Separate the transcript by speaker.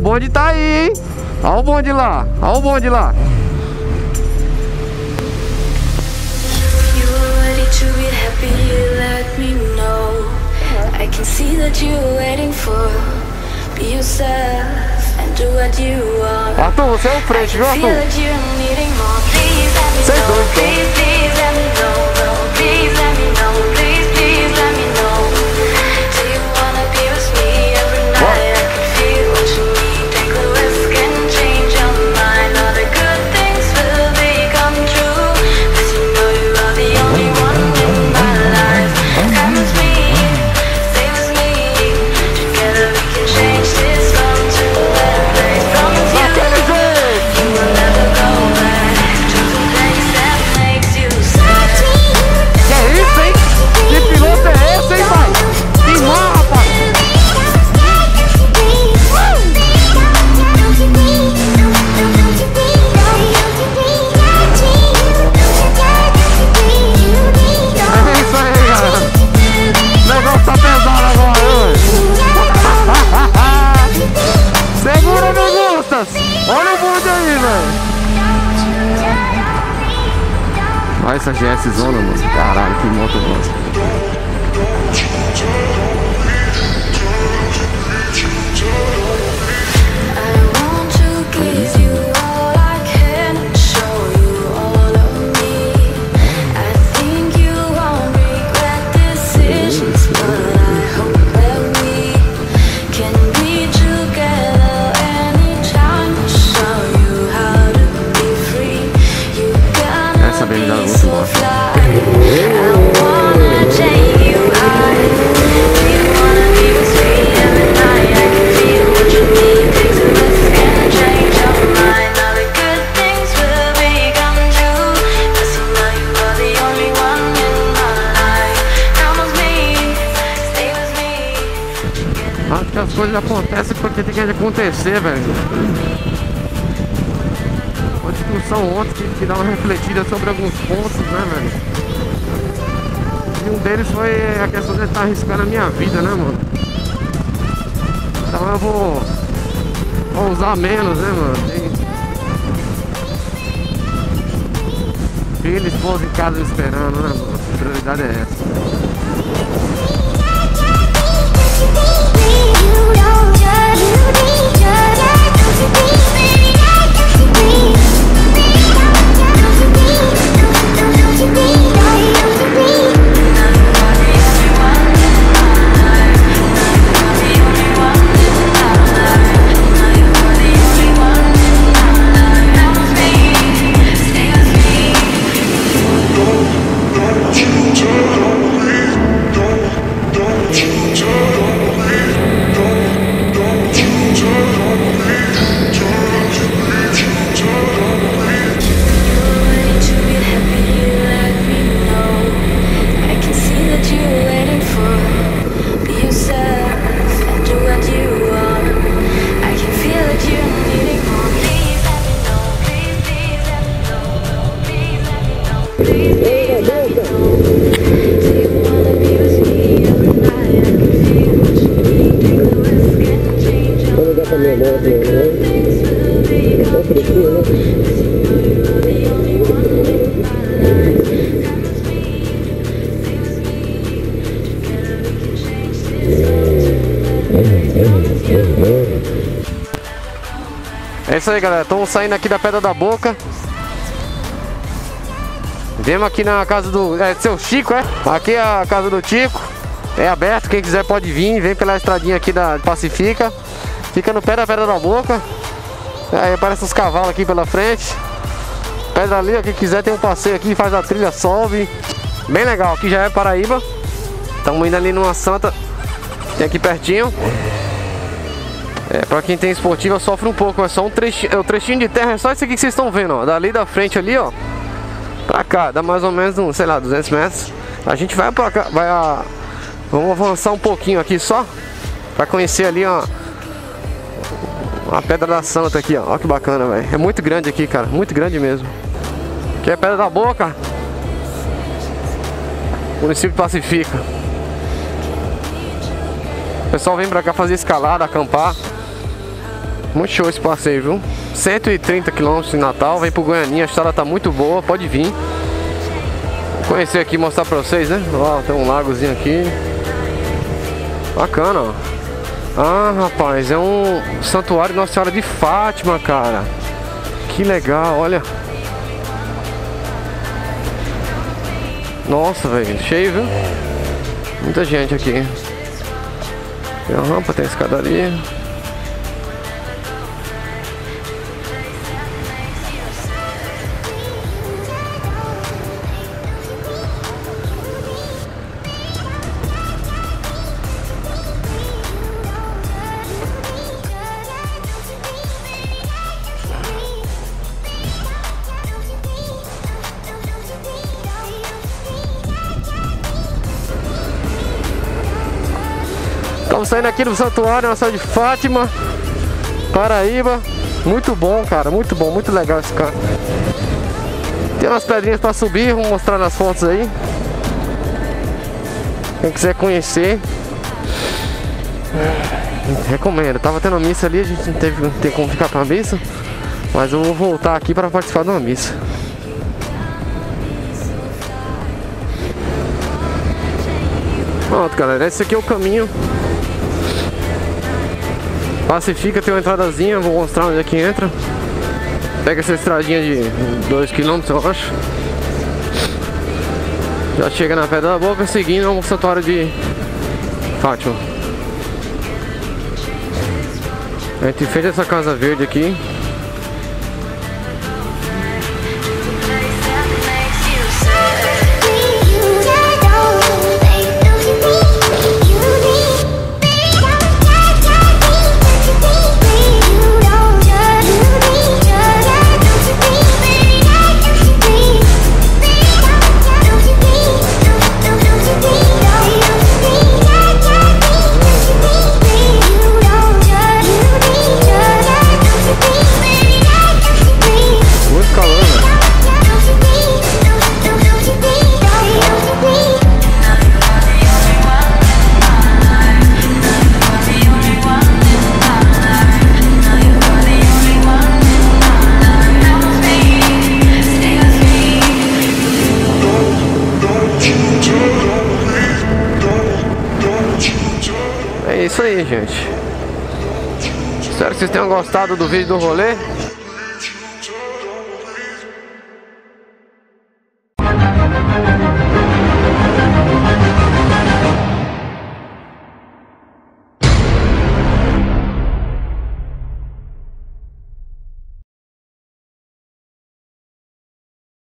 Speaker 1: bonde tá aí, hein? Olha o bonde lá, olha o bonde lá. Arthur, você é o frente, viu, Arthur? Você é doido, olha o bonde aí, velho. Olha essa GS zona, mano. Caralho, que moto boa. Acho que as coisas acontecem porque tem que acontecer, velho. Uma discussão ontem que dá uma refletida sobre alguns pontos, né, velho? E um deles foi a questão de estar arriscando a minha vida, né, mano? Então eu vou usar menos, né, mano? Tem filho, esposa em casa esperando, né, mano? A prioridade é essa. É isso aí, galera, estamos saindo aqui da Pedra da Boca. Viemos aqui na casa do seu Chico, é? Aqui é a casa do Chico. É aberto, quem quiser pode vir. Vem pela estradinha aqui da Pacifica. Fica no pé da Pedra da Boca. Aí aparece os cavalos aqui pela frente. Pedra ali, ó, quem quiser tem um passeio aqui, faz a trilha, sobe. Bem legal, aqui já é Paraíba. Estamos indo ali numa Santa. Tem aqui pertinho. Pra quem tem esportiva sofre um pouco, é só um trechinho, o trechinho de terra é só esse aqui que vocês estão vendo, ó. Dali da frente ali, ó, pra cá, dá mais ou menos, sei lá, 200 metros. A gente vai pra cá, vamos avançar um pouquinho aqui só, pra conhecer ali, ó, a Pedra da Santa aqui, ó. Ó que bacana, velho. É muito grande aqui, cara, muito grande mesmo. Aqui é a Pedra da Boca, município de Pacifica. O pessoal vem pra cá fazer escalada, acampar. muito show esse passeio, viu? 130 km de Natal, vem pro Goianinha, a estrada tá muito boa, pode vir. Vou conhecer aqui, mostrar pra vocês, né? Ó, tem um lagozinho aqui. Bacana, ó. Ah, rapaz, é um santuário Nossa Senhora de Fátima, cara. Que legal, olha. Nossa, velho, cheio, viu? Muita gente aqui. Tem a rampa, tem a escadaria. Estamos saindo aqui do santuário Nossa Senhora de Fátima, Paraíba. Muito bom, cara, muito bom, muito legal esse canto. Tem umas pedrinhas para subir, vou mostrar nas fotos aí. Quem quiser conhecer, recomendo. Tava tendo missa ali, a gente não tem como ficar pra missa, mas eu vou voltar aqui para participar de uma missa. Pronto, galera, esse aqui é o caminho. Pacifica, tem uma entradazinha, vou mostrar onde é que entra. Pega essa estradinha de 2 km, eu acho. Já chega na Pedra da Boca, seguindo o santuário de Fátima. A gente fez essa casa verde aqui. É isso aí, gente. Espero que vocês tenham gostado do vídeo do rolê.